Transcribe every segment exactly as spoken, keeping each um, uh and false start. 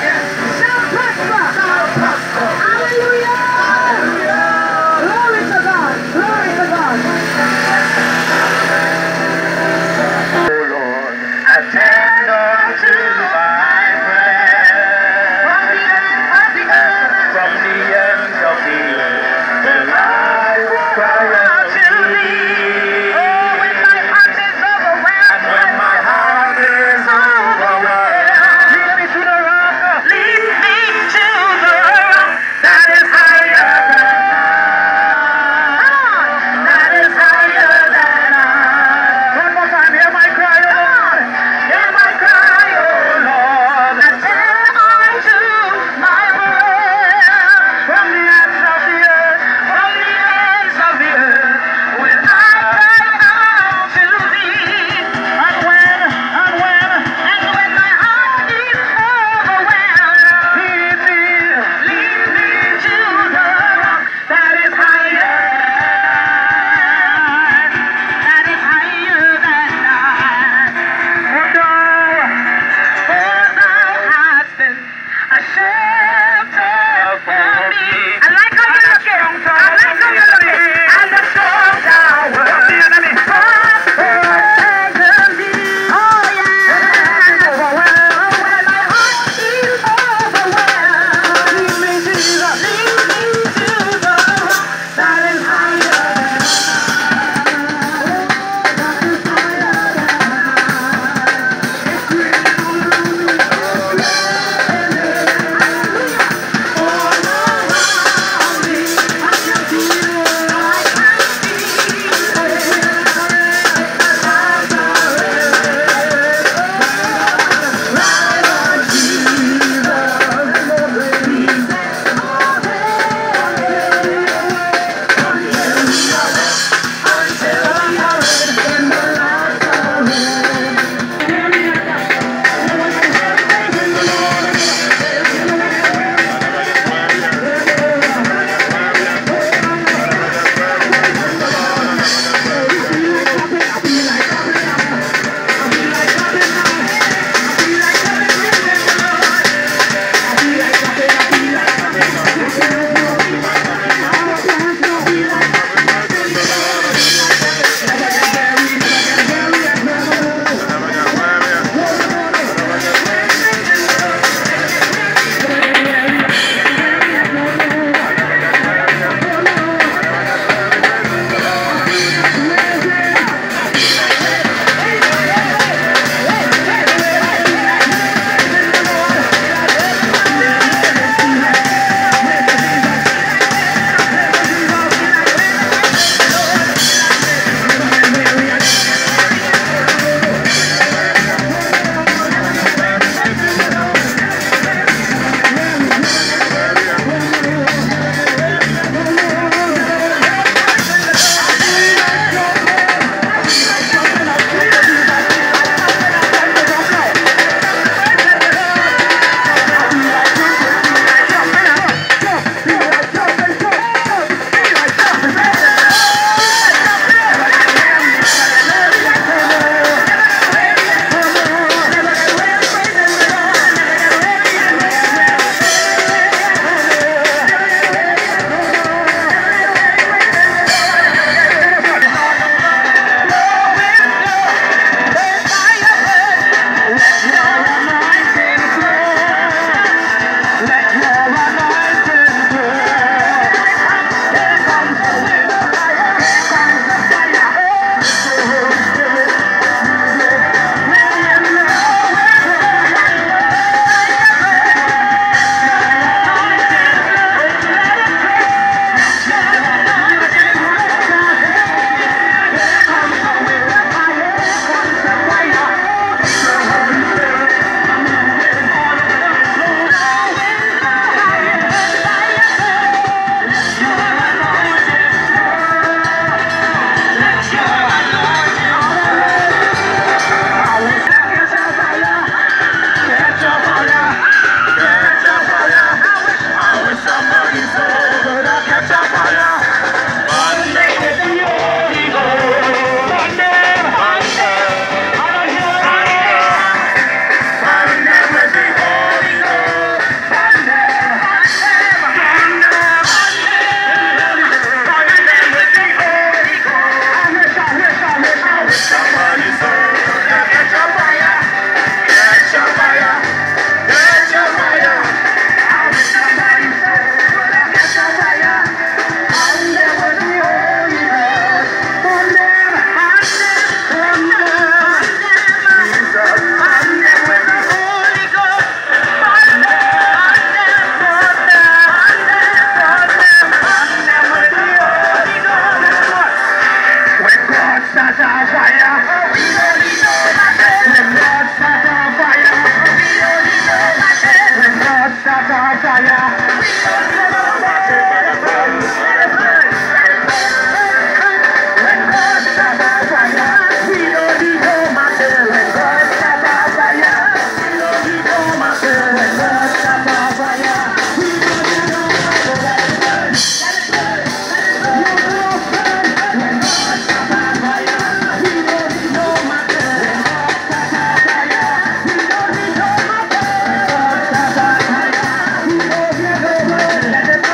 shall prosper. Hallelujah. Glory to God. Glory to God. Oh Lord, attend unto my prayer. From the end of the earth, from the ends of the earth, will I cry out to thee. Oh, when my heart is overwhelmed, and when my heart is overwhelmed, lead me to the rock, lead start on fire. We don't need no matter. Let it burn, let it burn, let it burn. When God start on fire, we don't need no matter. When God start on fire, we don't need no matter. When God start on fire, we don't need no matter. Let it burn, let it burn, let it burn. You don't burn. When God start on fire, we don't need no matter. When God start on fire, we don't need no matter. When God start on fire, we don't need no matter. Let it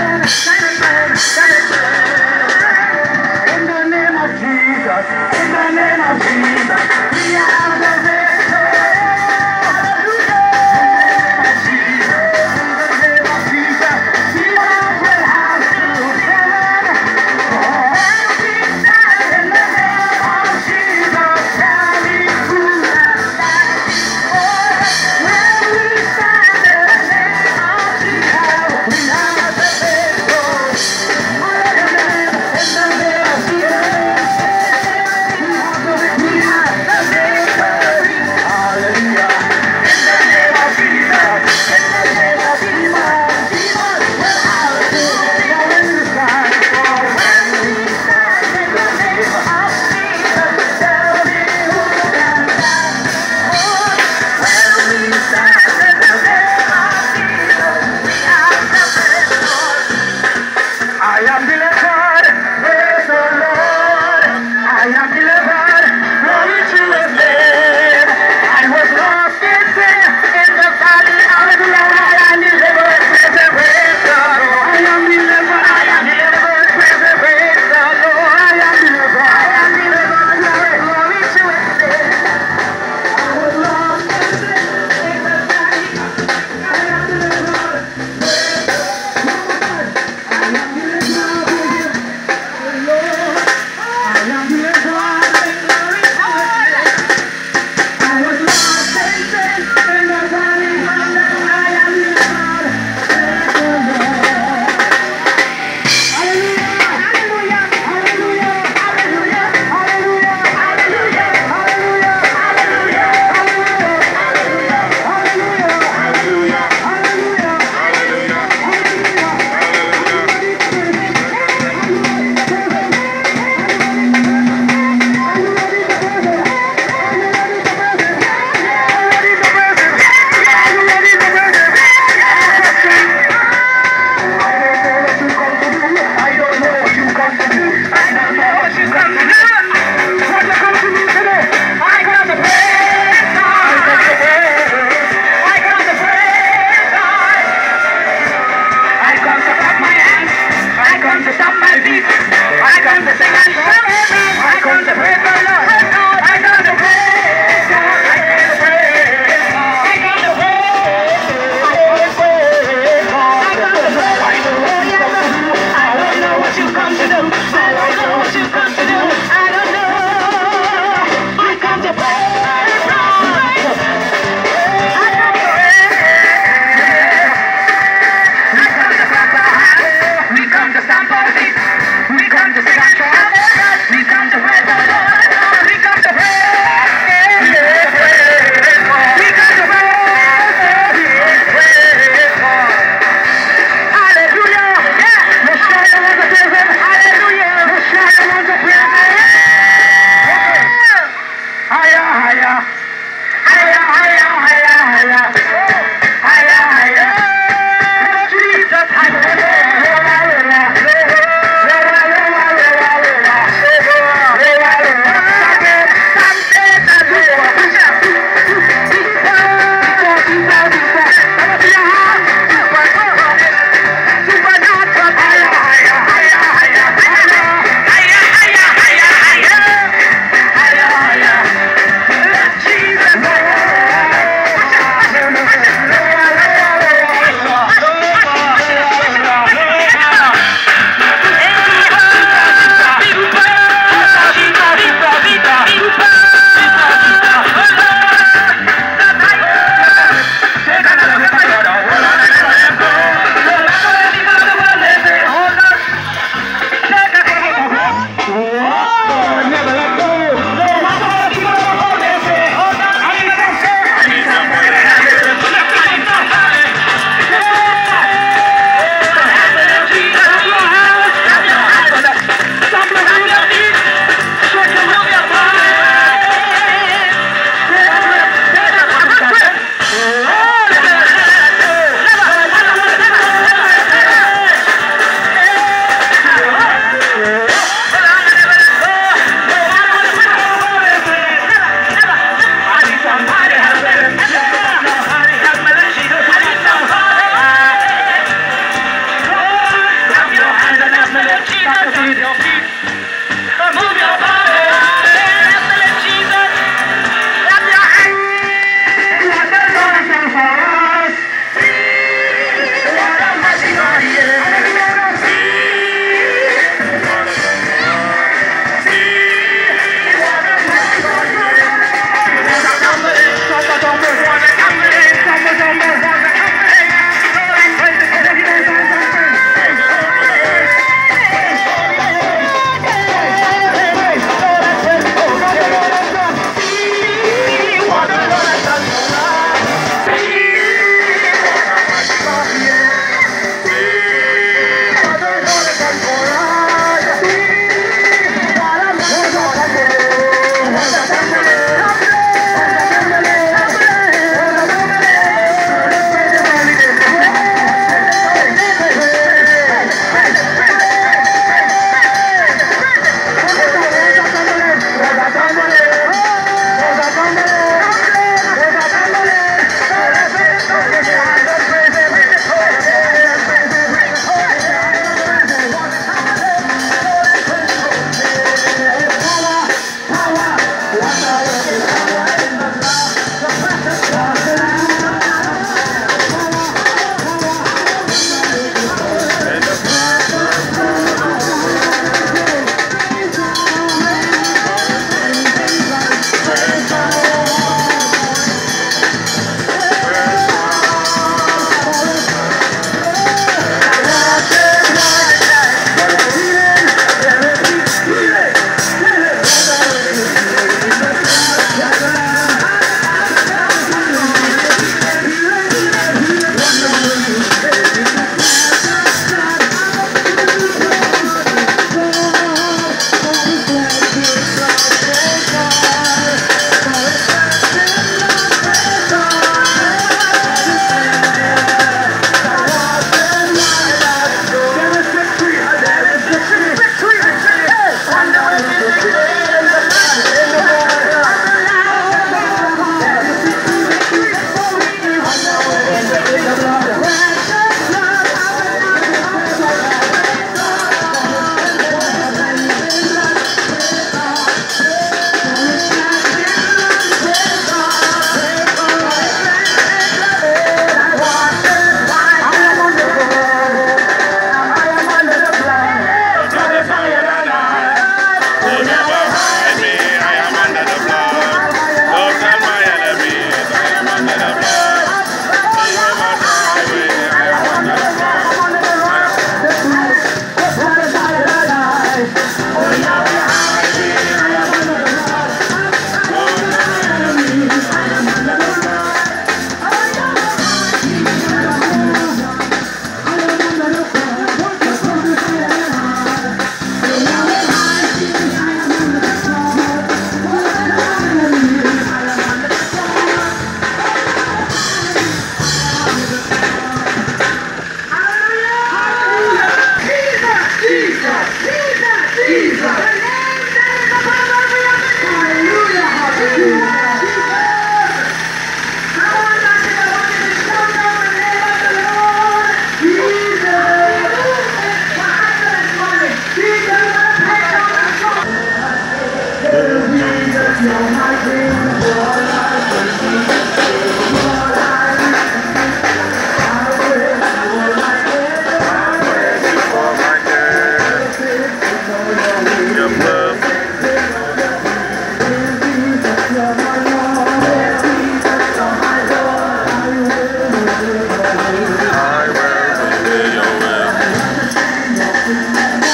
I will be your will.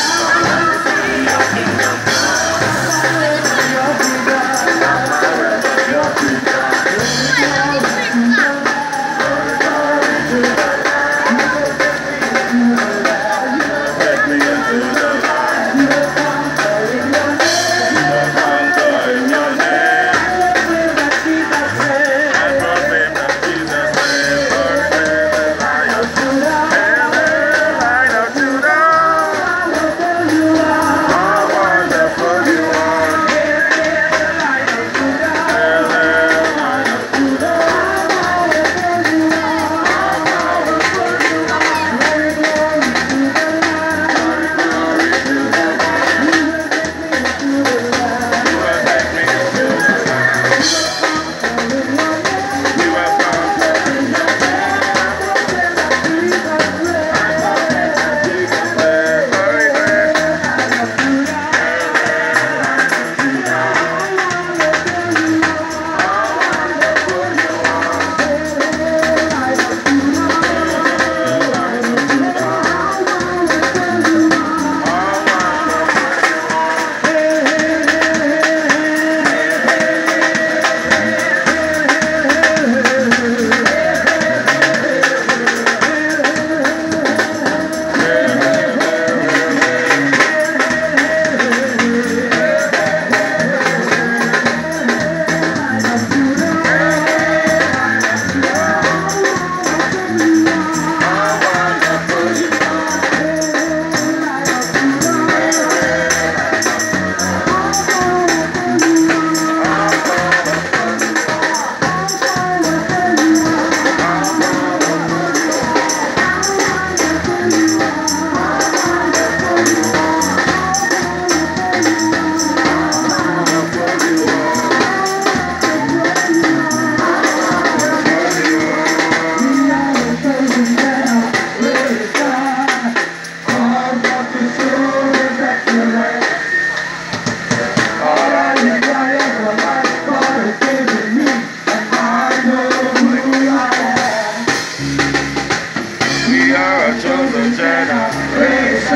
Take me into the light. Conquer in your name. And proclaim that Jesus reigns. Proclaim the light of Judah. Hail the light of Judah. How wonderful you are. Hail the light of Judah. We are a chosen generation.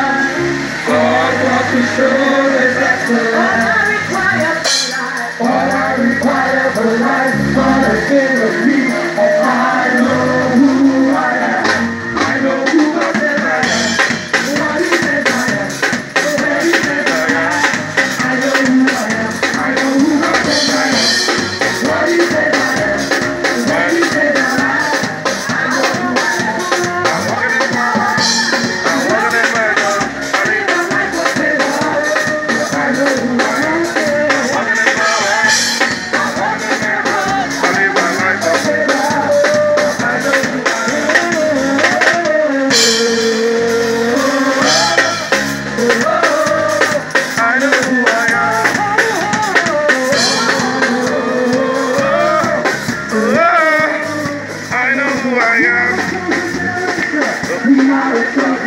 God wants to show His excellence. All I require for life, all I give of me, and I know who I am. I know who God says I am. What He says I am. Where He says I am. I know who I am. I know who God says I am. What He says I am. Where He says I am. We are a